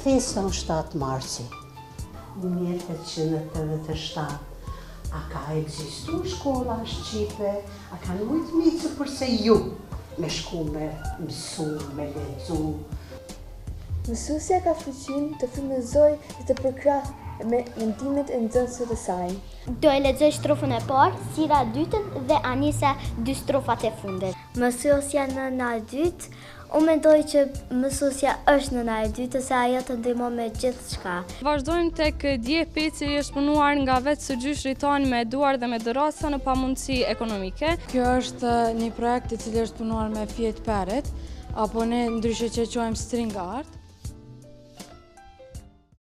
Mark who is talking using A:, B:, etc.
A: festën 7 marsi, 1887, a ka egzistu shkolla shqipe, a kanë mujtë micë përse ju me shku me mësu, me lexu.
B: Mësuesja ka fuqinë të frymëzojë dhe të përkrahë me mendimet e nxënësve të saj.
C: Do e lexoj strofën e parë, sira e dytën dhe anisa 2 strofat e fundit.
D: Mësuesja nëna e dytë, unë mendoj që mësuesja është nëna e dytë se ajo të ndihmon me gjithçka.
E: Vazhdojmë tek Dje Peci, është punuar nga vetë së gjyshri tonë me duar dhe me dorasa në pamundësi ekonomike.
F: Kjo është një projekt i cili është punuar me fjet peret, apo ne ndryshe që e quajmë string art.